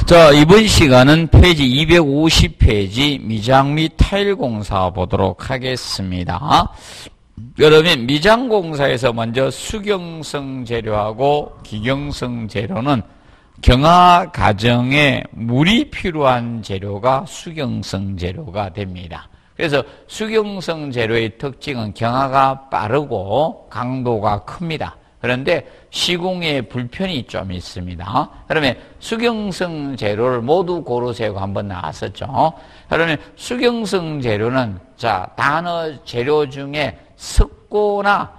자, 이번 시간은 페이지 250페이지 미장 및 타일 공사 보도록 하겠습니다. 그러면 미장 공사에서 먼저 수경성 재료하고 기경성 재료는 경화 과정에 물이 필요한 재료가 수경성 재료가 됩니다. 그래서 수경성 재료의 특징은 경화가 빠르고 강도가 큽니다. 그런데 시공에 불편이 좀 있습니다. 그러면 수경성 재료를 모두 고르세요 한번 나왔었죠. 그러면 수경성 재료는 단어 재료 중에 석고나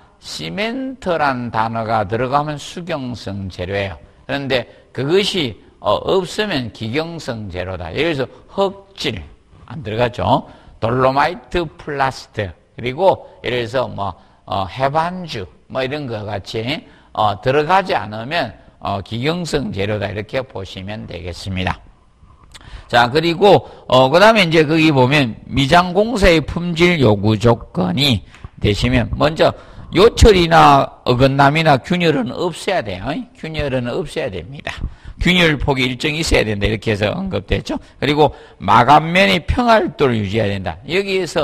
시멘트란 단어가 들어가면 수경성 재료예요. 그런데 그것이 없으면 기경성 재료다. 예를 들어서 흙질 안 들어가죠. 돌로마이트 플라스트 그리고 예를 들어서 해반주 이런 거 같이 들어가지 않으면 기경성 재료다 이렇게 보시면 되겠습니다. 자, 그리고 그다음에 이제 거기 보면 미장 공사의 품질 요구 조건이 되시면 먼저 요철이나 어긋남이나 균열은 없애야 돼요. 균열은 없애야 됩니다. 균열 폭이 일정히 있어야 된다. 이렇게 해서 언급됐죠. 그리고 마감면의 평활도를 유지해야 된다. 여기에서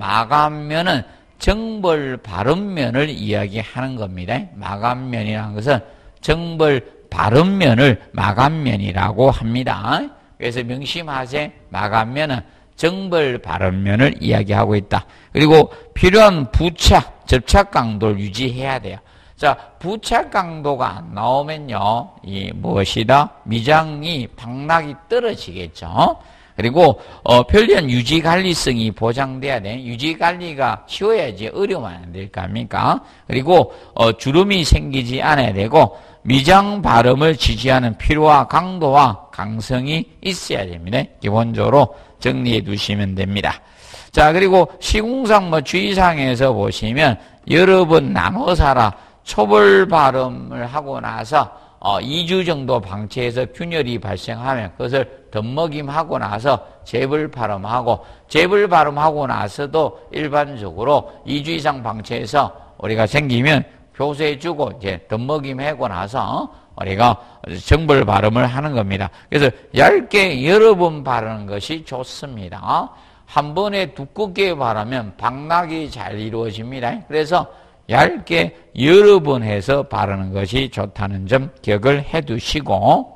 마감면은 정벌 바른면을 이야기하는 겁니다. 마감면이라는 것은 정벌 바른면을 마감면이라고 합니다. 그래서 명심하세요. 마감면은 정벌 바른면을 이야기하고 있다. 그리고 필요한 부착, 접착 강도를 유지해야 돼요. 자, 부착 강도가 안 나오면요, 무엇이다? 미장이 박락이 떨어지겠죠. 그리고 편리한 유지 관리성이 보장돼야 돼. 유지 관리가 쉬워야지 어려우면 안 될 거 아닙니까? 그리고 주름이 생기지 않아야 되고 미장 발음을 지지하는 필요와 강도와 강성이 있어야 됩니다. 기본적으로 정리해 두시면 됩니다. 자, 그리고 시공상 주의사항에서 보시면 여러 번 나눠사라 초벌 발음을 하고 나서 2주 정도 방치해서 균열이 발생하면 그것을 덧먹임하고 나서 재벌 발음하고 재벌 발음하고 나서도 일반적으로 2주 이상 방치해서 우리가 생기면 교수해주고 이제 덧먹임하고 나서 우리가 정벌 발음을 하는 겁니다. 그래서 얇게 여러 번 바르는 것이 좋습니다. 한 번에 두껍게 바르면 박락이 잘 이루어집니다. 그래서 얇게 여러 번 해서 바르는 것이 좋다는 점 기억을 해 두시고,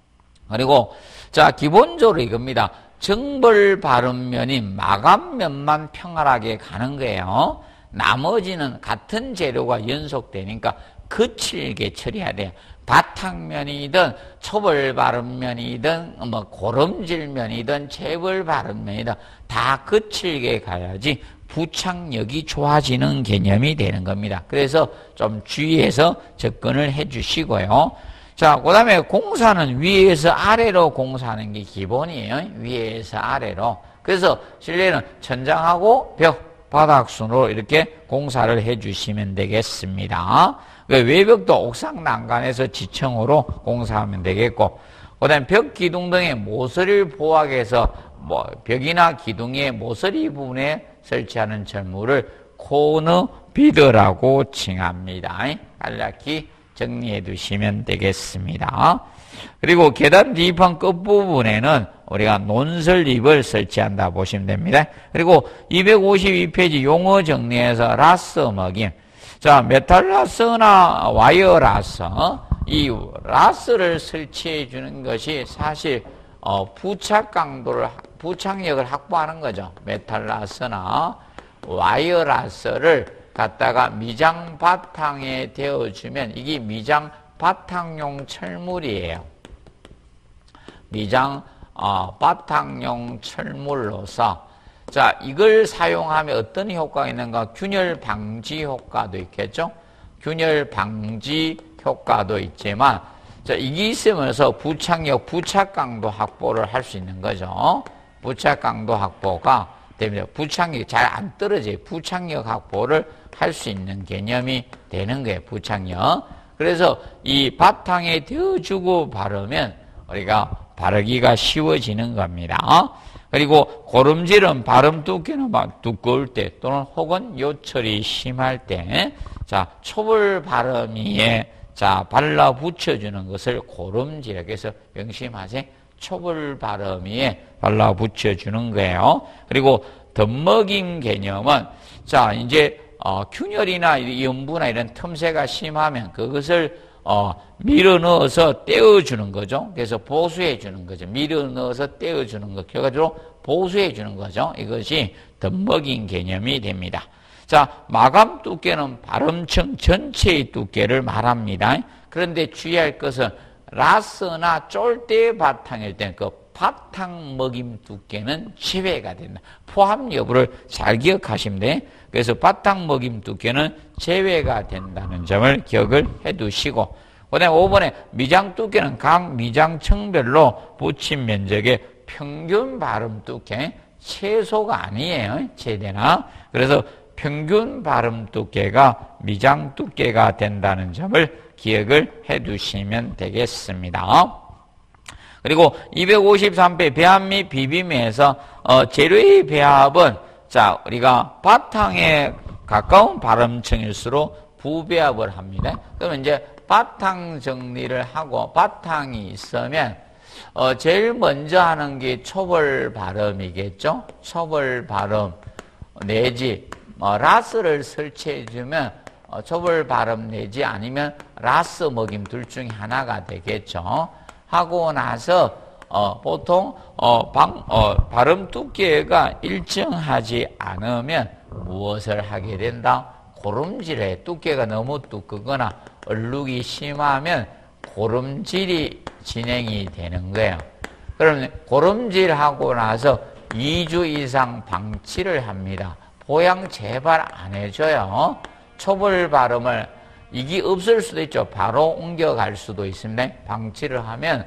그리고 기본적으로 이겁니다. 정벌 바른면인 마감면만 평활하게 가는 거예요. 나머지는 같은 재료가 연속되니까 거칠게 처리해야 돼요. 바탕면이든 초벌 바른면이든 고름질면이든 재벌 바른면이든 다 거칠게 가야지 부착력이 좋아지는 개념이 되는 겁니다. 그래서 좀 주의해서 접근을 해 주시고요. 자, 그 다음에 공사는 위에서 아래로 공사하는 게 기본이에요. 위에서 아래로. 그래서 실내는 천장하고 벽, 바닥 순으로 이렇게 공사를 해 주시면 되겠습니다. 외벽도 옥상 난간에서 지층으로 공사하면 되겠고, 그 다음에 벽, 기둥 등의 모서리를 보호하기 위해서 벽이나 기둥의 모서리 부분에 설치하는 철물을 코너 비드라고 칭합니다. 간략히 정리해 두시면 되겠습니다. 그리고 계단 뒷판 끝부분에는 우리가 논설립을 설치한다 보시면 됩니다. 그리고 252페이지 용어 정리해서 라스 먹임. 자, 메탈 라스나 와이어 라스, 이 라스를 설치해 주는 것이 사실 부착 강도를, 부착력을 확보하는 거죠. 메탈 라스나 와이어 라스를 갖다가 미장 바탕에 대어주면 이게 미장 바탕용 철물이에요. 미장 바탕용 철물로서 이걸 사용하면 어떤 효과가 있는가? 균열 방지 효과도 있겠죠. 균열 방지 효과도 있지만 이게 있으면서 부착력, 부착 강도 확보를 할 수 있는 거죠. 부착 강도 확보가 됩니다. 부착력이 잘 안 떨어져요. 부착력 확보를 할 수 있는 개념이 되는 거예요. 부착력. 그래서 이 바탕에 대어주고 바르면 우리가 바르기가 쉬워지는 겁니다. 그리고 고름질은 발음 두께는 두꺼울 때 또는 혹은 요철이 심할 때 초벌 발음이 자, 발라 붙여주는 것을 고름지라고 해서 명심하세요. 초벌 발음위에 발라 붙여주는 거예요. 그리고 덧먹임 개념은 자, 이제 균열이나 염부나 이런 틈새가 심하면 그것을 밀어 넣어서 떼어주는 거죠. 그래서 보수해 주는 거죠. 밀어 넣어서 떼어주는 것. 결과적으로 보수해 주는 거죠. 이것이 덧먹임 개념이 됩니다. 자, 마감 두께는 발음층 전체의 두께를 말합니다. 그런데 주의할 것은 라스나 쫄대 바탕일 때는 그 바탕 먹임 두께는 제외가 된다. 포함 여부를 잘 기억하시면 돼. 그래서 바탕 먹임 두께는 제외가 된다는 점을 기억을 해 두시고, 그 다음에 5번에 미장 두께는 각 미장층별로 붙임 면적의 평균 발음 두께, 최소가 아니에요. 최대나. 그래서 평균 발음 두께가 미장 두께가 된다는 점을 기억을 해 두시면 되겠습니다. 그리고 253배 배합 및 비빔에서 재료의 배합은 자, 우리가 바탕에 가까운 발음층일수록 부배합을 합니다. 그러면 이제 바탕 정리를 하고 바탕이 있으면 제일 먼저 하는 게 초벌 발음이겠죠. 초벌 발음 내지 라스를 설치해 주면 초벌 발음 내지 아니면 라스 먹임 둘 중에 하나가 되겠죠. 하고 나서 보통 발음 두께가 일정하지 않으면 무엇을 하게 된다? 고름질에 두께가 너무 두껍거나 얼룩이 심하면 고름질이 진행이 되는 거예요. 그러면 고름질하고 나서 2주 이상 방치를 합니다. 보양 재발 안 해줘요. 초벌 발음을 이게 없을 수도 있죠. 바로 옮겨갈 수도 있습니다. 방치를 하면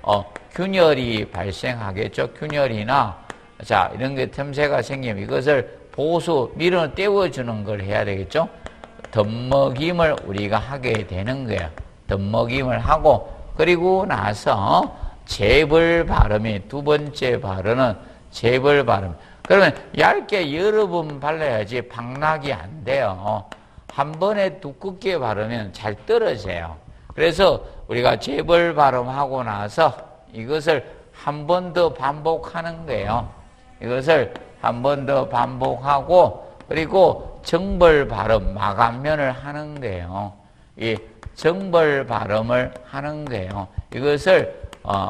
균열이 발생하겠죠. 균열이나 자 이런 게 틈새가 생기면 이것을 보수 밀어 떼어주는 걸 해야 되겠죠. 덧먹임을 우리가 하게 되는 거예요. 덧먹임을 하고 그리고 나서 재벌 발음이 두 번째 발음은 재벌 발음. 그러면 얇게 여러 번 발라야지 방락이 안 돼요. 한 번에 두껍게 바르면 잘 떨어져요. 그래서 우리가 재벌 발음하고 나서 이것을 한 번 더 반복하는 거예요. 이것을 한 번 더 반복하고 그리고 정벌 발음 마감면을 하는 거예요. 이 정벌 발음을 하는 거예요. 이것을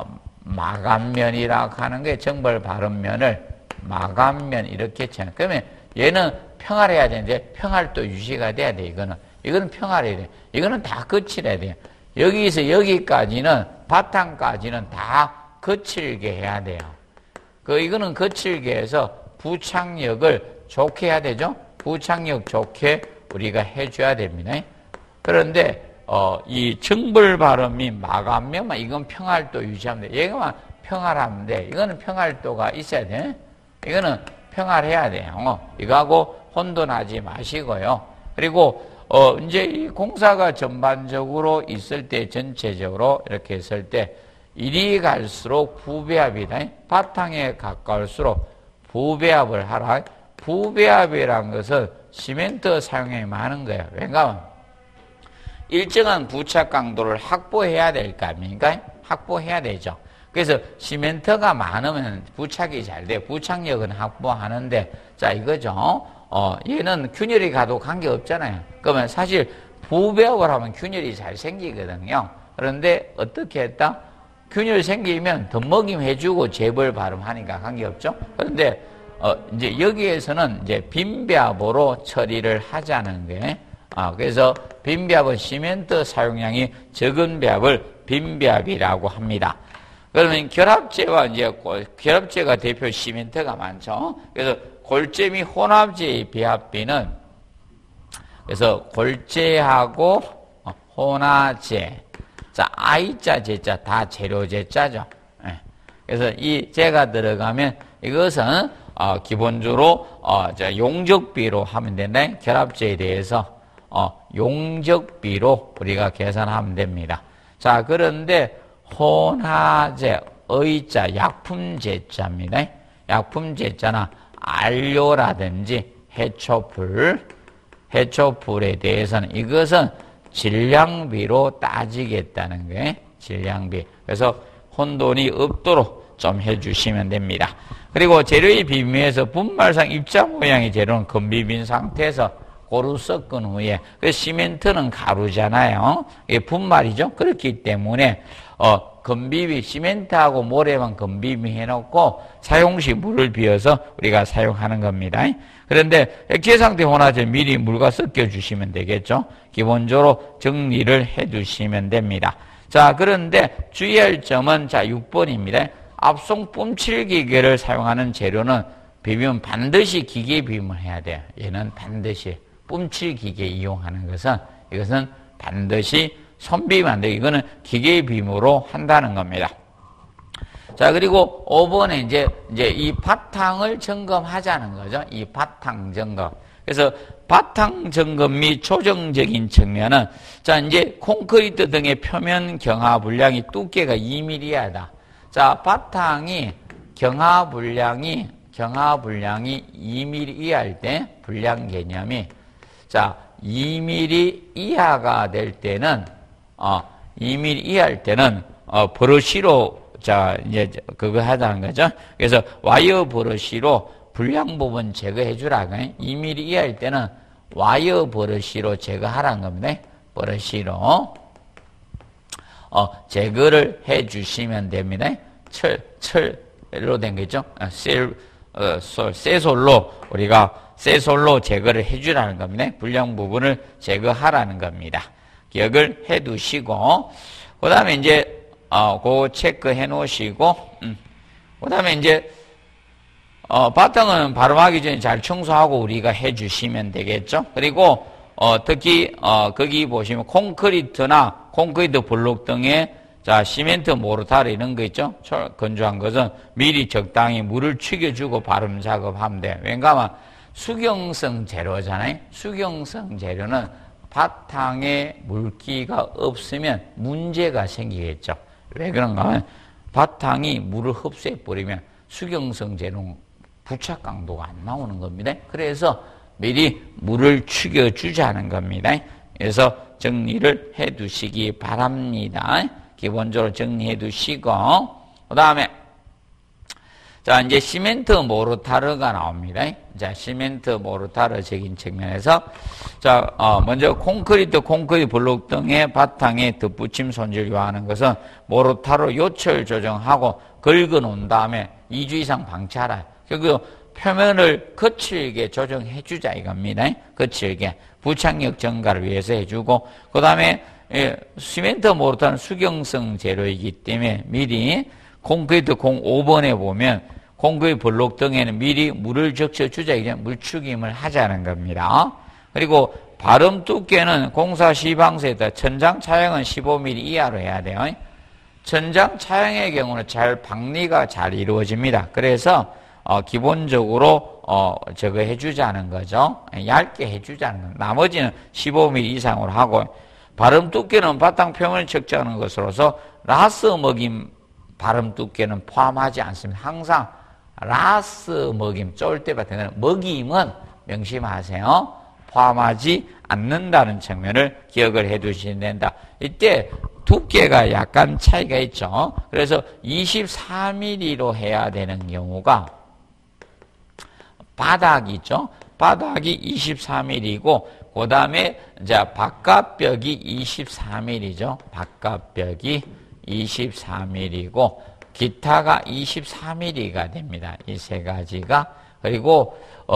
마감면이라고 하는 게 정벌 발음면을 마감면 이렇게 쳐요. 그러면 얘는 평활해야 되는데 평활도 유지가 돼야 돼. 이거는 평활해야 돼. 이거는 다 거칠어야 돼요. 여기서 여기까지는 바탕까지는 다 거칠게 해야 돼요. 이거는 거칠게 해서 부착력을 좋게 해야 되죠. 부착력 좋게 우리가 해줘야 됩니다. 그런데 이 정벌 발음이 마감면만 이건 평활도 유지하면 돼. 얘가만 평활하면 돼. 이거는 평활도가 있어야 돼. 이거는 평활해야 돼요. 이거하고 혼돈하지 마시고요. 그리고 이제 이 공사가 전반적으로 있을 때 전체적으로 이렇게 했을 때 이리 갈수록 부배합이다. 바탕에 가까울수록 부배합을 하라. 부배합이라는 것은 시멘트 사용량이 많은 거예요. 왜냐하면 일정한 부착 강도를 확보해야 될 거 아닙니까? 확보해야 되죠. 그래서 시멘트가 많으면 부착이 잘 돼요. 부착력은 확보하는데 자 이거죠. 얘는 균열이 가도 관계없잖아요. 그러면 사실 부배합을 하면 균열이 잘 생기거든요. 그런데 어떻게 했다? 균열 생기면 덧먹임 해주고 재벌 발음하니까 관계없죠. 그런데 이제 여기에서는 이제 빈배합으로 처리를 하자는 게 그래서 빈배합은 시멘트 사용량이 적은 배합을 빈배합이라고 합니다. 그러면 결합제와 이제 결합제가 대표 시멘트가 많죠. 그래서 골재 및 혼합제의 배합비는 그래서 골재하고 혼합제 자 I자 제자 다 재료제자죠. 그래서 이 제가 들어가면 이것은 기본적으로 용적비로 하면 된다. 결합제에 대해서 용적비로 우리가 계산하면 됩니다. 자 그런데 혼합제 의자 약품제자입니다. 약품제자나 안료라든지 해초불에 대해서는 이것은 질량비로 따지겠다는 거예요. 질량비. 그래서 혼돈이 없도록 좀 해주시면 됩니다. 그리고 재료의 비밀에서 분말상 입자 모양의 재료는 건비빈 상태에서 고루 섞은 후에, 그 시멘트는 가루잖아요. 이게 분말이죠. 그렇기 때문에 건비비, 시멘트하고 모래만 건비비 해놓고 사용 시 물을 비워서 우리가 사용하는 겁니다. 그런데 액체 상태 혼합제 미리 물과 섞여 주시면 되겠죠. 기본적으로 정리를 해 주시면 됩니다. 자, 그런데 주의할 점은 자 6번입니다. 압송 뿜칠 기계를 사용하는 재료는 비비면 반드시 기계 비빔을 해야 돼요. 얘는 반드시 뿜칠 기계 이용하는 것은 이것은 반드시 손비면 안 돼요. 이거는 기계 비빔으로 한다는 겁니다. 자, 그리고 5번에 이제 이 바탕을 점검하자는 거죠. 이 바탕 점검. 그래서 바탕 점검 및 조정적인 측면은 자, 이제 콘크리트 등의 표면 경화 분량이 두께가 2mm이다. 자, 바탕이 경화 분량이 2mm 이하일 때 분량 개념이 자, 2mm 이하가 될 때는 2mm 이하일 때는 브러쉬로 자, 이제 그거 하자는 거죠. 그래서 와이어 브러쉬로 불량 부분 제거해 주라고. 2mm 이하일 때는 와이어 브러쉬로 제거하라는 겁니다. 브러쉬로 제거를 해 주시면 됩니다. 철로 된 거죠. 쇠솔로 우리가 쇠솔로 제거를 해 주라는 겁니다. 불량 부분을 제거하라는 겁니다. 기억을 해 두시고 그다음에 이제 그거 체크해 놓으시고 그다음에 이제 바탕은 발음하기 전에 잘 청소하고 우리가 해 주시면 되겠죠. 그리고 특히 거기 보시면 콘크리트 블록 등의 자, 시멘트, 모르타르 이런 거 있죠? 건조한 것은 미리 적당히 물을 축여주고 발음 작업하면 돼요. 왜냐하면 수경성 재료잖아요. 수경성 재료는 바탕에 물기가 없으면 문제가 생기겠죠. 왜 그런가 하면 바탕이 물을 흡수해버리면 수경성 재료는 부착 강도가 안 나오는 겁니다. 그래서 미리 물을 축여주자는 겁니다. 그래서 정리를 해 두시기 바랍니다. 기본적으로 정리해 두시고 그 다음에 자 이제 시멘트 모르타르가 나옵니다. 자 시멘트 모르타르적인 측면에서 자 먼저 콘크리트 블록 등의 바탕에 덧붙임 손질 요하는 것은 모르타르 요철 조정하고 긁어 놓은 다음에 2주 이상 방치하라. 그리고 표면을 거칠게 조정해 주자 이겁니다. 거칠게 부착력 증가를 위해서 해주고 그 다음에 시멘트 모르타르는 수경성 재료이기 때문에 미리 콘크리트 05번에 보면 콘크리트 블록 등에는 미리 물을 적셔주자 이제 물축임을 하자는 겁니다. 그리고 발음 두께는 공사 시방서에다 천장 차양은 15mm 이하로 해야 돼요. 천장 차양의 경우는 방리가 잘 이루어집니다. 그래서 기본적으로 저거 해주자는 거죠. 얇게 해주자는 거. 나머지는 15mm 이상으로 하고 발음 두께는 바탕 표면을 측정하는 것으로서 라스 먹임 발음 두께는 포함하지 않습니다. 항상 라스 먹임 쫄 때 같은 경우는 먹임은 명심하세요. 포함하지 않는다는 측면을 기억을 해 두시면 된다. 이때 두께가 약간 차이가 있죠. 그래서 24mm로 해야 되는 경우가 바닥이죠. 바닥이 24mm이고 그 다음에 자 바깥벽이 24mm죠. 바깥벽이 24mm이고 기타가 24mm가 됩니다. 이 세 가지가. 그리고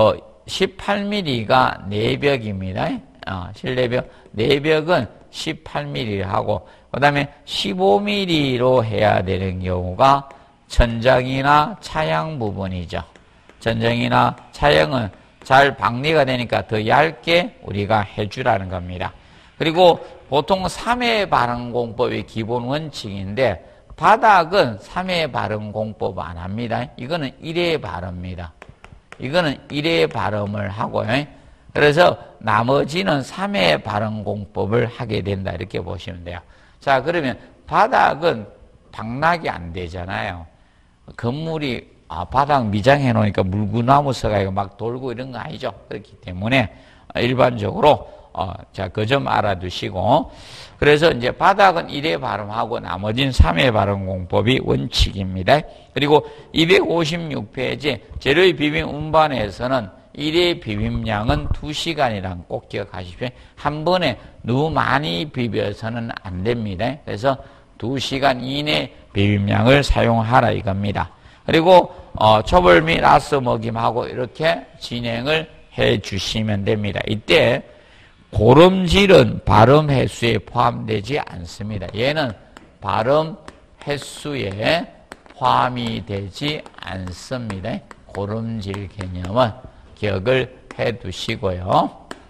18mm가 내벽입니다. 실내벽 내벽은 18mm 하고 그 다음에 15mm로 해야 되는 경우가 천장이나 차양 부분이죠. 천장이나 차양은 잘 방리가 되니까 더 얇게 우리가 해주라는 겁니다. 그리고 보통 3회 발음 공법이 기본 원칙인데 바닥은 3회 발음 공법 안 합니다. 이거는 1회 발음입니다. 이거는 1회 발음을 하고요. 그래서 나머지는 3회 발음 공법을 하게 된다 이렇게 보시면 돼요. 자 그러면 바닥은 방락이 안 되잖아요. 건물이 바닥 미장해 놓으니까 물구나무 서가 막 돌고 이런 거 아니죠. 그렇기 때문에 일반적으로 자, 그 점 알아두시고. 그래서 이제 바닥은 1회 발음하고 나머지는 3회 발음 공법이 원칙입니다. 그리고 256페이지 재료의 비빔 운반에서는 1회 비빔량은 2시간이란 꼭 기억하십시오. 한 번에 너무 많이 비벼서는 안 됩니다. 그래서 2시간 이내 비빔량을 사용하라 이겁니다. 그리고 초벌 및 라스 먹임하고 이렇게 진행을 해 주시면 됩니다. 이때 고름질은 발음 횟수에 포함되지 않습니다. 얘는 발음 횟수에 포함이 되지 않습니다. 고름질 개념은 기억을 해 두시고요.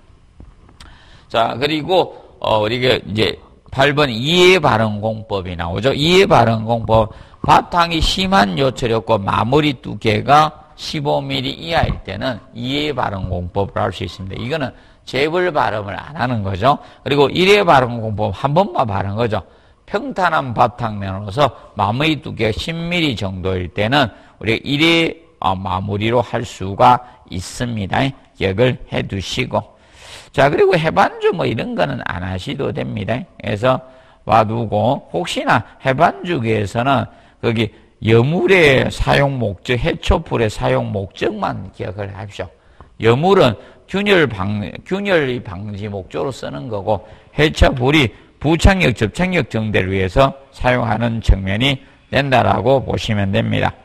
자, 그리고 우리가 이제 8번 이해 발음 공법이 나오죠. 이해 발음 공법. 바탕이 심한 요철이었고 마무리 두께가 15mm 이하일 때는 이해 발음 공법을 할 수 있습니다. 이거는 재벌 발음을 안 하는 거죠. 그리고 일회 발음 공법 한 번만 발음한 거죠. 평탄한 바탕면으로서 마무리 두께가 10mm 정도일 때는 우리가 일회 마무리로 할 수가 있습니다. 기억을 해 두시고. 자, 그리고 해반주 뭐 이런 거는 안 하셔도 됩니다. 그래서 와두고, 혹시나 해반주에서는 거기 여물의 사용 목적, 해초풀의 사용 목적만 기억을 하십시오. 여물은 균열 방지 목적으로 쓰는 거고, 해초풀이 부착력, 접착력 정대를 위해서 사용하는 측면이 된다라고 보시면 됩니다.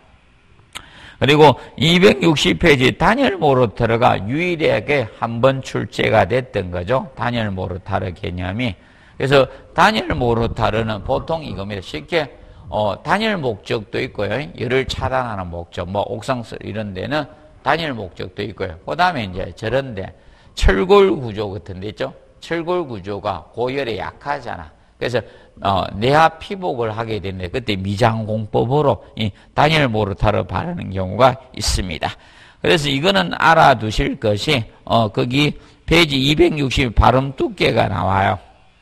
그리고 260페이지 단열 모르타르가 유일하게 한 번 출제가 됐던 거죠. 단열 모르타르 개념이. 그래서 단열 모르타르는 보통 이겁니다. 쉽게 단열 목적도 있고요. 열을 차단하는 목적, 뭐 옥상설 이런 데는 단열 목적도 있고요. 그 다음에 이제 저런데 철골 구조 같은 데 있죠. 철골 구조가 고열에 약하잖아. 그래서 내하 피복을 하게 되는데 그때 미장공법으로 이 단열 모르타르 바르는 경우가 있습니다. 그래서 이거는 알아두실 것이 거기 페이지 260 발음 두께가 나와요.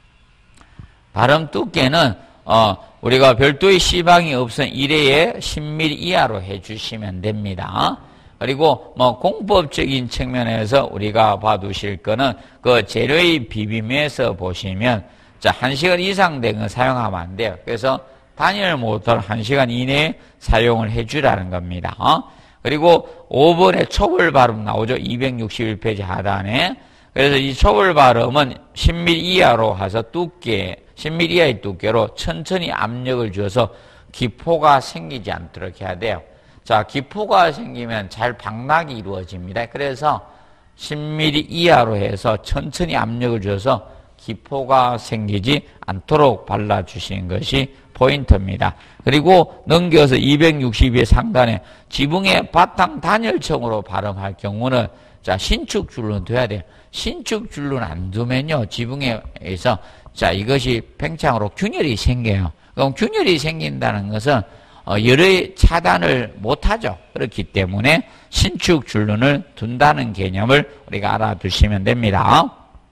발음 두께는 우리가 별도의 시방이 없은 1회에 10mm 이하로 해주시면 됩니다. 그리고 뭐 공법적인 측면에서 우리가 봐두실 거는 그 재료의 비빔에서 보시면 자, 1시간 이상 된 건 사용하면 안 돼요. 그래서 단열 모터를 1시간 이내에 사용을 해주라는 겁니다. 그리고 5번에 초벌 발음 나오죠. 261페이지 하단에. 그래서 이 초벌 발음은 10mm 이하로 해서 10mm 이하의 두께로 천천히 압력을 줘서 기포가 생기지 않도록 해야 돼요. 자, 기포가 생기면 잘 방락이 이루어집니다. 그래서 10mm 이하로 해서 천천히 압력을 줘서 기포가 생기지 않도록 발라주시는 것이 포인트입니다. 그리고 넘겨서 262의 상단에 지붕의 바탕 단열청으로 발음할 경우는 자, 신축줄로 둬야 돼요. 신축줄로 안 두면요, 지붕에서 자, 이것이 팽창으로 균열이 생겨요. 그럼 균열이 생긴다는 것은 열의 차단을 못하죠. 그렇기 때문에 신축줄눈을 둔다는 개념을 우리가 알아두시면 됩니다.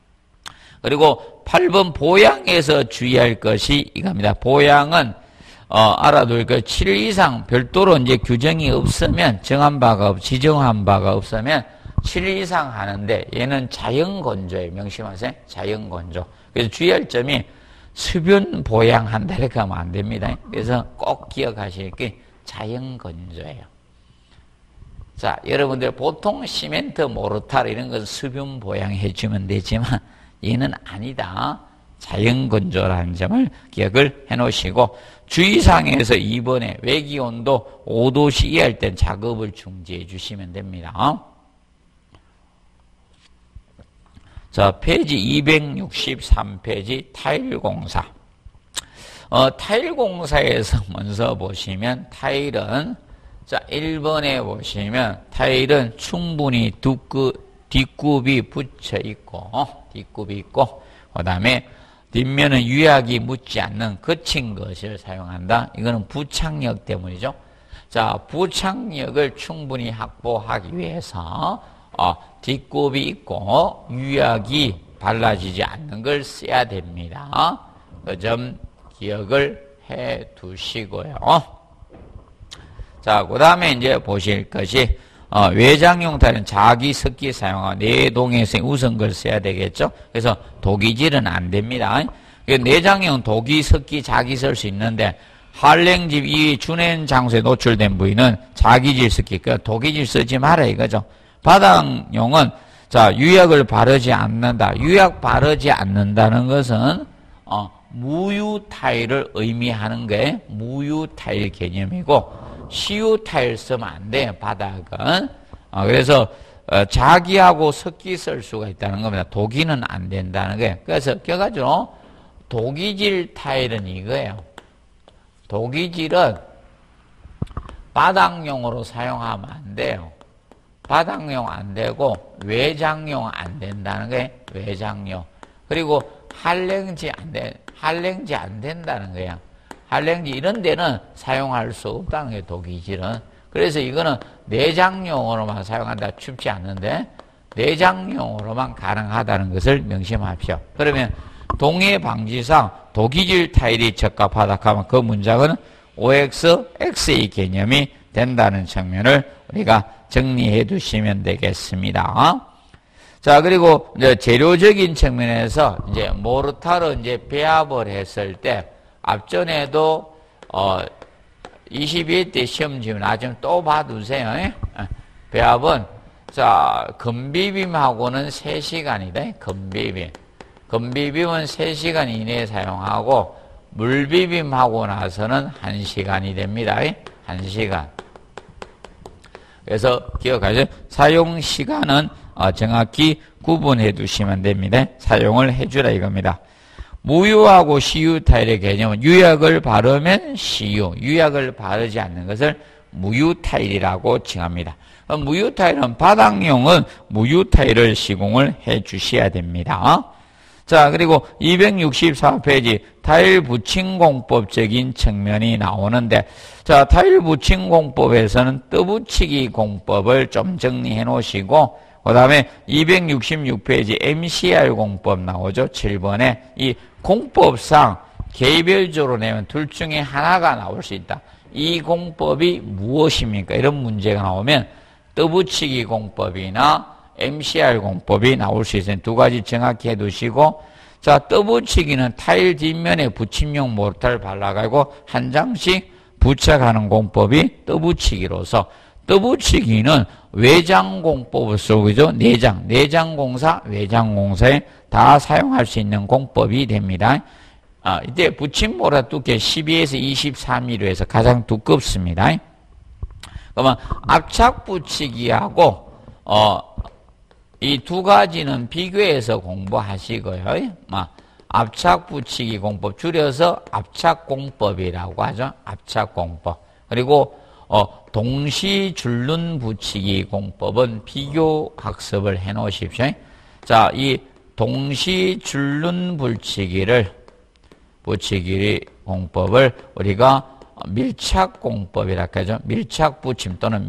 그리고 8번 보양에서 주의할 것이 이겁니다. 보양은 알아둘 것 7일 이상 별도로 이제 규정이 없으면 지정한 바가 없으면 7일 이상 하는데 얘는 자연건조예요. 명심하세요. 자연건조. 그래서 주의할 점이 수변 보양한다 이렇게 하면 안 됩니다. 그래서 꼭 기억하실 게 자연건조예요. 자, 여러분들 보통 시멘트, 모르타르 이런 것은 수변 보양해 주면 되지만 얘는 아니다. 자연건조라는 점을 기억을 해 놓으시고 주의사항에서 2번에 외기온도 5도씨 이하일 땐 작업을 중지해 주시면 됩니다. 자, 페이지 263페이지 타일공사. 타일공사에서 먼저 보시면 타일은 자, 1번에 보시면 타일은 충분히 뒷굽이 붙여 있고 그 다음에 뒷면은 유약이 묻지 않는 거친 것을 사용한다. 이거는 부착력 때문이죠. 자, 부착력을 충분히 확보하기 위해서 뒷굽이 있고 유약이 발라지지 않는 걸 써야 됩니다. 그 점 기억을 해 두시고요. 자, 그 다음에 이제 보실 것이 외장용 타일은 자기 석기 사용하고 내동에서 우선 걸 써야 되겠죠. 그래서 도기질은 안 됩니다. 내장용 도기, 석기, 자기 쓸 수 있는데 한랭집 이 준행 장소에 노출된 부위는 자기질 석기, 그러니까 도기질 쓰지 마라 이거죠. 바닥용은 자 유약을 바르지 않는다. 유약 바르지 않는다는 것은 무유 타일을 의미하는 게 무유 타일 개념이고 시유 타일 쓰면 안 돼요. 바닥은. 그래서 자기하고 석기 쓸 수가 있다는 겁니다. 도기는 안 된다는 게. 그래서 결과적으로 도기질 타일은 이거예요. 도기질은 바닥용으로 사용하면 안 돼요. 바닥용 안 되고 외장용 안 된다는 게 외장용. 그리고 한랭지 안 된다는 거야. 한랭지 이런 데는 사용할 수 없다는 게 도기질은. 그래서 이거는 내장용으로만 사용한다 춥지 않는데 내장용으로만 가능하다는 것을 명심하십시오. 그러면 동해 방지상 도기질 타일이 적합하다 하면 그 문장은 OX, XA 개념이 된다는 측면을 우리가 정리해 두시면 되겠습니다. 자, 그리고 이제 재료적인 측면에서 이제 모르타르 이제 배합을 했을 때 앞전에도 22회 시험 지금 나중에 또 봐두세요. 배합은 자 건비빔하고는 3시간이다. 건비빔은 3시간 이내에 사용하고 물비빔하고 나서는 1시간이 됩니다. 1시간. 그래서 기억하세요. 사용 시간은 정확히 구분해 두시면 됩니다. 사용을 해주라 이겁니다. 무유하고 시유 타일의 개념은 유약을 바르면 시유, 유약을 바르지 않는 것을 무유 타일이라고 칭합니다. 무유 타일은 바닥용은 무유 타일을 시공을 해 주셔야 됩니다. 자, 그리고 264페이지 타일 붙임 공법적인 측면이 나오는데 자, 타일 붙임 공법에서는 떠붙이기 공법을 좀 정리해 놓으시고 그 다음에 266페이지 MCR 공법 나오죠. 7번에 이 공법상 개별적으로 내면 둘 중에 하나가 나올 수 있다. 이 공법이 무엇입니까? 이런 문제가 나오면 떠붙이기 공법이나 MCR 공법이 나올 수 있어요. 두 가지 정확히 해두시고 자 떠붙이기는 타일 뒷면에 붙임용 모르타를 발라가지고 한 장씩 부착하는 공법이 떠붙이기로서 떠붙이기는 외장공법을 쓰고 있죠. 내장공사, 외장공사에 다 사용할 수 있는 공법이 됩니다. 이때 붙임모라 두께 12에서 23mm 에서 가장 두껍습니다. 그러면 압착붙이기하고 이 두 가지는 비교해서 공부하시고요. 압착붙이기 공법 줄여서 압착공법이라고 하죠. 압착공법. 그리고 동시 줄눈 붙이기 공법은 비교 학습을 해 놓으십시오. 자, 이 동시 줄눈 붙이기 공법을 우리가 밀착 공법이라고 하죠. 밀착 붙임 또는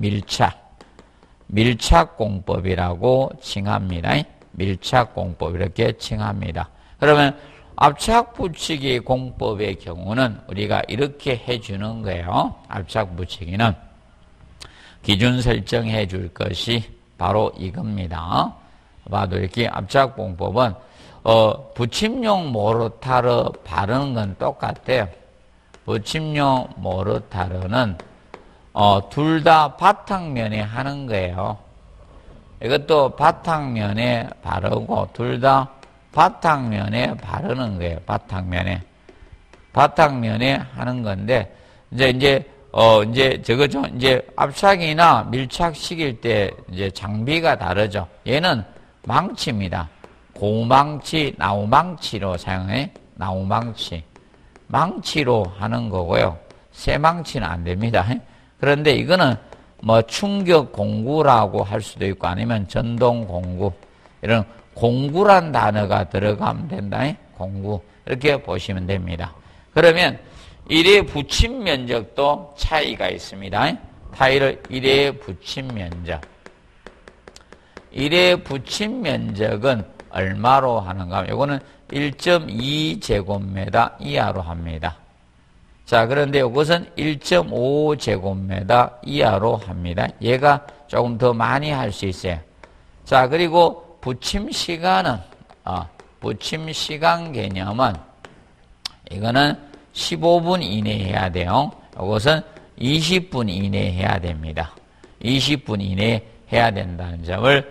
밀착 공법이라고 칭합니다. 밀착 공법 이렇게 칭합니다. 그러면 압착 붙이기 공법의 경우는 우리가 이렇게 해주는 거예요. 압착 붙이기는 기준 설정해 줄 것이 바로 이겁니다. 봐도 이렇게 압착 공법은 붙임용 모르타르 바르는 건 똑같아요. 붙임용 모르타르는 둘 다 바탕면에 하는 거예요. 이것도 바탕면에 바르고 둘 다 바탕면에 바르는 거예요. 바탕면에 하는 건데 이제 저거죠. 이제 압착이나 밀착시킬 때 이제 장비가 다르죠. 얘는 망치입니다. 고망치, 나우망치로 사용해. 망치로 하는 거고요. 쇠망치는 안 됩니다. 그런데 이거는 뭐 충격 공구라고 할 수도 있고 아니면 전동 공구 이런 공구란 단어가 들어가면 된다. 공구 이렇게 보시면 됩니다. 그러면 일회 붙임 면적도 차이가 있습니다. 타일을 일회 붙임 면적. 일회 붙임 면적은 얼마로 하는가 하면 이거는 1.2제곱미터 이하로 합니다. 자, 그런데 이것은 1.5제곱미터 이하로 합니다. 얘가 조금 더 많이 할 수 있어요. 자, 그리고 부침 시간은, 부침 시간 개념은, 이거는 15분 이내에 해야 돼요. 이것은 20분 이내에 해야 됩니다. 20분 이내에 해야 된다는 점을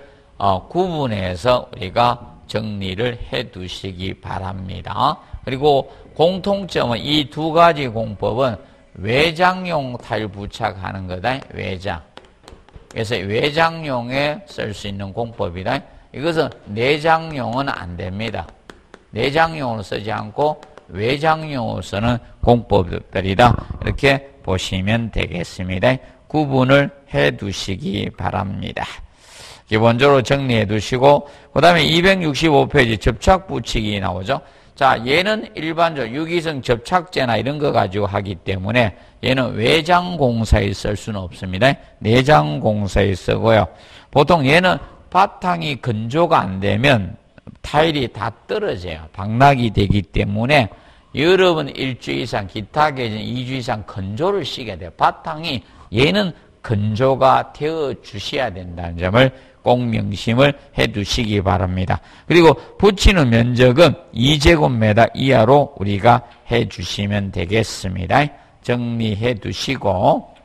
구분해서 우리가 정리를 해 두시기 바랍니다. 그리고 공통점은 이 두 가지 공법은 외장용 타일 부착하는 거다. 외장. 그래서 외장용에 쓸 수 있는 공법이다. 이것은 내장용은 안 됩니다. 내장용으로 쓰지 않고 외장용으로 쓰는 공법들이다. 이렇게 보시면 되겠습니다. 구분을 해 두시기 바랍니다. 기본적으로 정리해 두시고, 그 다음에 265페이지 접착 붙이기 나오죠. 자, 얘는 일반적으로 유기성 접착제나 이런 거 가지고 하기 때문에 얘는 외장 공사에 쓸 수는 없습니다. 내장 공사에 쓰고요. 보통 얘는 바탕이 건조가 안 되면 타일이 다 떨어져요. 방락이 되기 때문에 여러분 일주일 이상, 기타 계절 2주 이상 건조를 시켜야 돼요. 바탕이 얘는 건조가 되어 주셔야 된다는 점을 꼭 명심을 해 두시기 바랍니다. 그리고 붙이는 면적은 2제곱미터 이하로 우리가 해 주시면 되겠습니다. 정리해 두시고,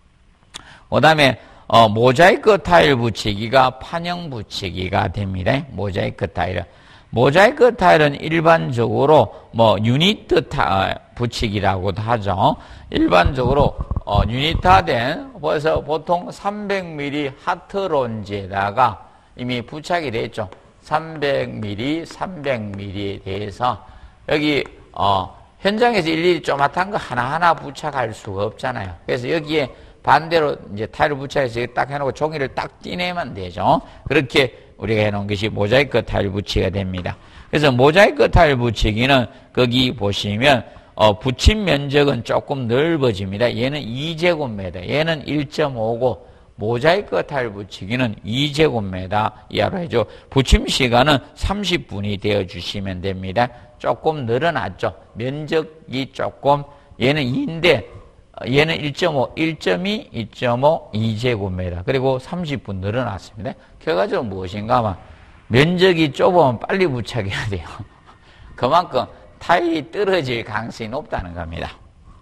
그 다음에 모자이크 타일 붙이기가 판형 붙이기가 됩니다. 모자이크 타일은. 모자이크 타일은 일반적으로 유니트 붙이기라고도 하죠. 일반적으로 유니트화된, 그래서 보통 300mm 하트론지에다가 이미 부착이 되어 있죠. 300mm, 300mm에 대해서 여기 현장에서 일일이 쪼mat한 거 하나하나 부착할 수가 없잖아요. 그래서 여기에 반대로 이제 타일을 부착해서 딱 해놓고 종이를 딱 띄내면 되죠. 그렇게 우리가 해놓은 것이 모자이크 타일 붙이기가 됩니다. 그래서 모자이크 타일 붙이기는 거기 보시면 붙임 면적은 조금 넓어집니다. 얘는 2제곱미터, 얘는 1.5고 모자이크 타일 붙이기는 2제곱미터 이하로 해줘. 붙임 시간은 30분이 되어 주시면 됩니다. 조금 늘어났죠. 면적이 조금, 얘는 2인데 얘는 1.5, 1.2, 2.5, 2제곱미터. 그리고 30분 늘어났습니다. 결과적으로 무엇인가 하면 면적이 좁으면 빨리 부착해야 돼요. 그만큼 타일이 떨어질 가능성이 높다는 겁니다.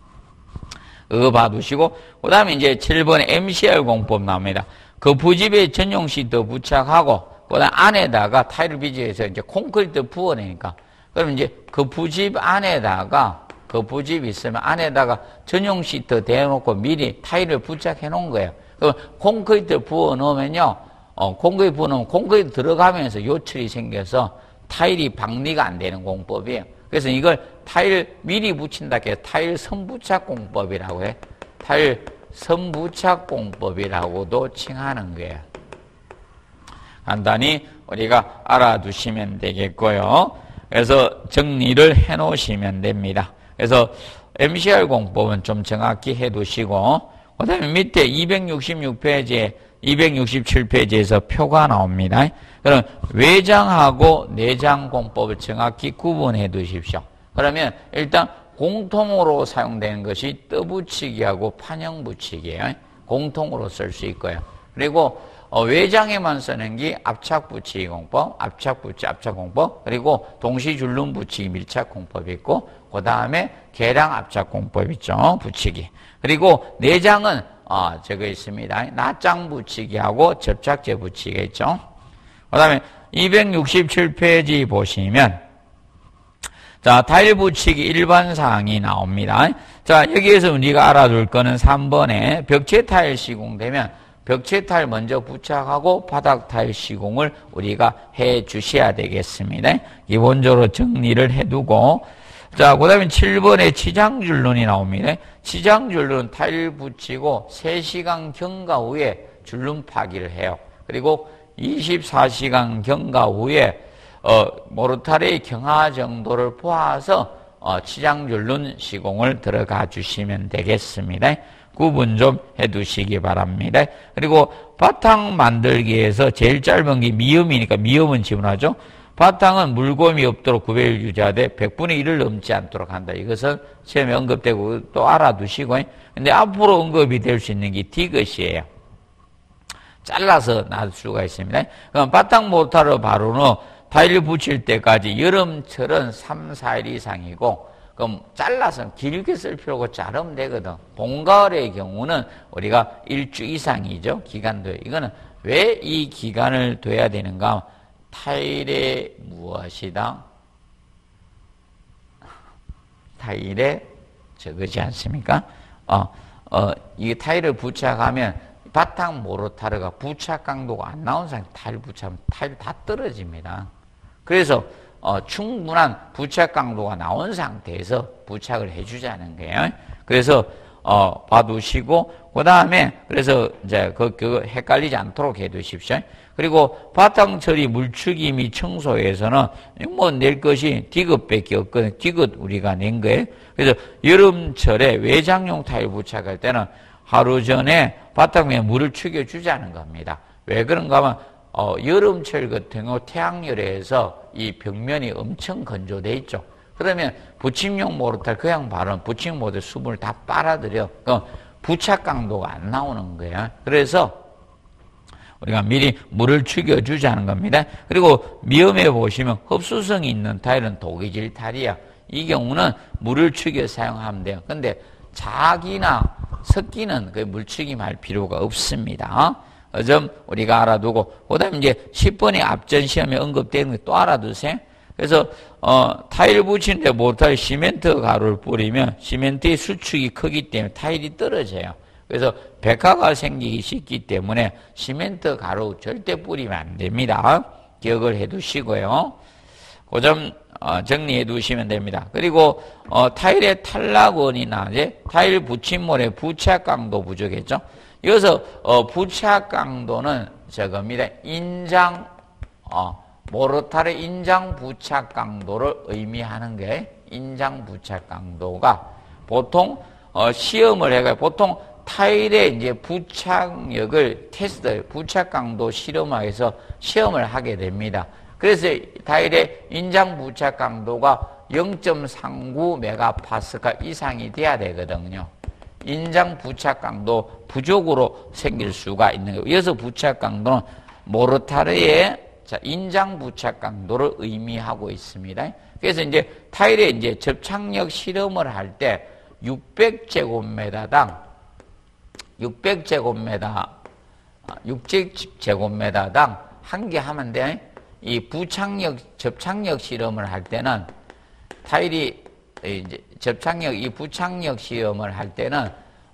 그거 봐두시고, 그 다음에 이제 7번에 MCR 공법 나옵니다. 그 부집에 전용 시트 부착하고, 그 다음 안에다가 타일을 비집해서 이제 콘크리트 부어내니까, 그럼 이제 그 부집 안에다가, 그 부집이 있으면 안에다가 전용 시트 대놓고 미리 타일을 부착해 놓은 거예요. 그럼 콘크리트 부어 놓으면요, 콘크리트 부어 놓으면 콘크리트 들어가면서 요철이 생겨서 타일이 방리가 안 되는 공법이에요. 그래서 이걸 타일 미리 붙인다 해서 타일 선부착 공법이라고 해. 타일 선부착 공법이라고도 칭하는 거예요. 간단히 우리가 알아두시면 되겠고요. 그래서 정리를 해 놓으시면 됩니다. 그래서 MCR 공법은 좀 정확히 해 두시고, 그 다음에 밑에 266페이지에 267페이지에서 표가 나옵니다. 그럼 외장하고 내장 공법을 정확히 구분해 두십시오. 그러면 일단 공통으로 사용되는 것이 떠붙이기하고 판형 붙이기예요. 공통으로 쓸 수 있고요. 그리고 외장에만 쓰는 게 압착 붙이기 공법, 압착 붙이기, 압착 공법, 그리고 동시 줄눈 붙이기 밀착 공법이 있고, 그 다음에 계량 압착 공법 있죠. 붙이기. 그리고 내장은 저거 있습니다. 낱장 붙이기하고 접착제 붙이기가 있죠. 그 다음에 267페이지 보시면, 자, 타일 붙이기 일반 사항이 나옵니다. 자, 여기에서 우리가 알아둘 거는 3번에 벽체 타일 시공되면 벽체 타일 먼저 부착하고 바닥 타일 시공을 우리가 해 주셔야 되겠습니다. 기본적으로 정리를 해 두고, 자, 그 다음에 7번에 치장줄눈이 나옵니다. 치장줄눈 타일 붙이고 3시간 경과 후에 줄눈 파기를 해요. 그리고 24시간 경과 후에 모르타르의 경화 정도를 보아서 치장줄눈 시공을 들어가 주시면 되겠습니다. 구분 좀 해두시기 바랍니다. 그리고 바탕 만들기에서 제일 짧은 게 미음이니까 미음은 지분하죠. 바탕은 물곰이 없도록 구배율 유지하되 100분의 1을 넘지 않도록 한다. 이것은 시험에 언급되고 또 알아두시고, 근데 앞으로 언급이 될 수 있는 게 디귿이에요. 잘라서 놔둘 수가 있습니다. 그럼 바탕 모터를 바로는 타일 붙일 때까지 여름철은 3, 4일 이상이고, 그럼 잘라서 길게 쓸 필요가 자르면 되거든. 봄, 가을의 경우는 우리가 1주 이상이죠. 기간도. 이거는 왜 이 기간을 둬야 되는가? 타일에 무엇이다? 타일에 저거지 않습니까? 이 타일을 부착하면 바탕 모르타르가 부착 강도가 안 나온 상태 타일 부착하면 타일 다 떨어집니다. 그래서 충분한 부착 강도가 나온 상태에서 부착을 해주자는 거예요. 그래서 봐두시고 그 다음에 그래서 이제 그거 헷갈리지 않도록 해두십시오. 그리고 바탕 처리 물추기 및 청소에서는 뭐 낼 것이 디귿밖에 없거든요. 디귿 우리가 낸 거예요. 그래서 여름철에 외장용 타일 부착할 때는 하루 전에 바탕에 물을 축여주자는 겁니다. 왜 그런가 하면 여름철 같은 경우 태양열에서 이 벽면이 엄청 건조돼 있죠. 그러면 부침용 모르타르 그냥 바르면 부침 모드 수분을 다 빨아들여. 그럼 부착 강도가 안 나오는 거예요. 그래서 우리가 미리 물을 축여주자는 겁니다. 그리고 미음에 보시면 흡수성이 있는 타일은 독이질 타일이야. 이 경우는 물을 축여 사용하면 돼요. 근데 작이나 섞이는 그 물축임할 필요가 없습니다. 그 점 우리가 알아두고, 그 다음에 이제 10번의 앞전 시험에 언급되는 거 또 알아두세요. 그래서, 타일 붙이는데 모르타르 시멘트 가루를 뿌리면 시멘트의 수축이 크기 때문에 타일이 떨어져요. 그래서 백화가 생기기 쉽기 때문에 시멘트 가루 절대 뿌리면 안 됩니다. 기억을 해 두시고요. 그 점, 정리해 두시면 됩니다. 그리고, 타일의 탈락원이나 이제 타일 붙임물의 부착 강도 부족했죠. 여기서, 부착 강도는 저겁니다. 모르타르 인장 부착 강도를 의미하는 게 인장 부착 강도가 보통, 시험을 해가지고 보통 타일의 이제 부착력을 부착 강도 실험화해서 시험을 하게 됩니다. 그래서 타일의 인장 부착 강도가 0.39메가파스칼 이상이 돼야 되거든요. 인장 부착 강도 부족으로 생길 수가 있는 거예요. 이어서 부착 강도는 모르타르의 인장 부착 강도를 의미하고 있습니다. 그래서 이제 타일의 이제 접착력 실험을 할 때 600제곱미터당 600제곱미터당 한 개 하면 돼. 이 접착력 실험을 할 때는 타일이 이제 이 부착력 시험을 할 때는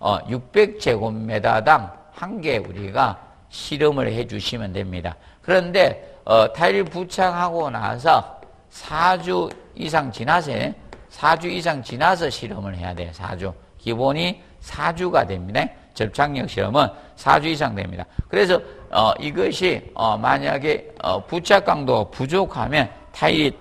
600제곱미터당 한 개 우리가 실험을 해 주시면 됩니다. 그런데 타일 부착하고 나서 4주 이상 지나서 실험을 해야 돼요. 4주. 기본이 4주가 됩니다. 접착력 실험은 4주 이상 됩니다. 그래서 이것이 만약에 부착 강도가 부족하면 타일이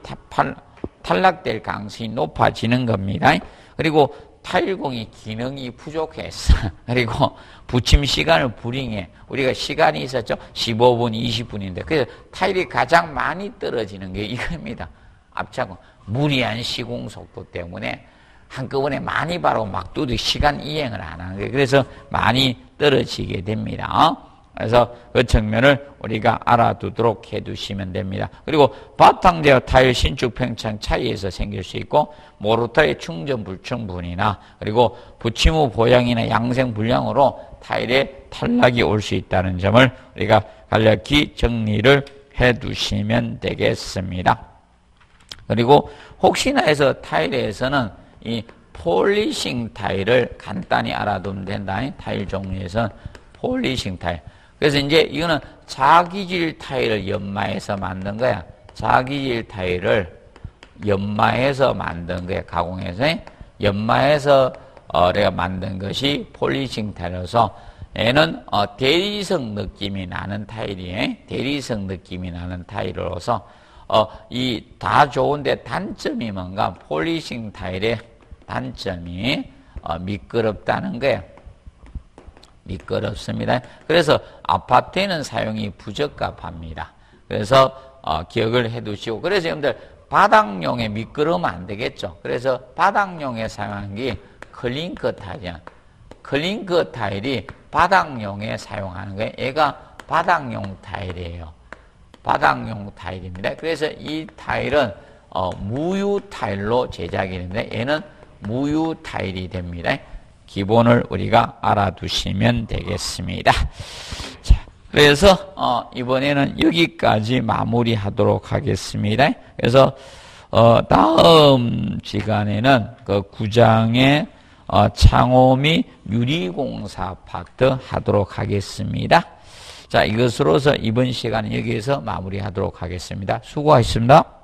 탈락될 가능성이 높아지는 겁니다. 그리고 타일공이 기능이 부족했어. 그리고 붙임 시간을 불행해. 우리가 시간이 있었죠. 15분, 20분인데. 그래서 타일이 가장 많이 떨어지는 게 이겁니다. 앞차고 무리한 시공 속도 때문에 한꺼번에 많이 바르고 막 뚜둑 시간 이행을 안 하는 거예요. 그래서 많이 떨어지게 됩니다. 그래서 그 측면을 우리가 알아두도록 해두시면 됩니다. 그리고 바탕제와 타일 신축 평창 차이에서 생길 수 있고 모르타르의 충전 불충분이나 그리고 붙임 후 보양이나 양생 불량으로 타일에 탈락이 올 수 있다는 점을 우리가 간략히 정리를 해두시면 되겠습니다. 그리고 혹시나 해서 타일에서는 이 폴리싱 타일을 간단히 알아두면 된다. 타일 종류에서는 폴리싱 타일. 그래서 이제 이거는 자기질 타일을 연마해서 만든 거야. 자기질 타일을 연마해서 만든 거야. 가공해서. 연마해서 내가 만든 것이 폴리싱 타일이라서 얘는 대리석 느낌이 나는 타일이에요. 대리석 느낌이 나는 타일로서 이 다 좋은데 단점이 뭔가 폴리싱 타일의 단점이 미끄럽다는 거예요. 미끄럽습니다. 그래서 아파트에는 사용이 부적합합니다. 그래서 기억을 해 두시고. 그래서 여러분들 바닥용에 미끄러우면 안 되겠죠. 그래서 바닥용에 사용한 게 클링커 타일이야. 클링커 타일이 바닥용에 사용하는 거예요. 얘가 바닥용 타일이에요. 바닥용 타일입니다. 그래서 이 타일은 무유 타일로 제작이 되는데 얘는 무유 타일이 됩니다. 기본을 우리가 알아두시면 되겠습니다. 자, 그래서 이번에는 여기까지 마무리하도록 하겠습니다. 그래서 다음 시간에는 그 9장의 창호 및 유리공사 파트 하도록 하겠습니다. 자, 이것으로서 이번 시간은 여기에서 마무리하도록 하겠습니다. 수고하셨습니다.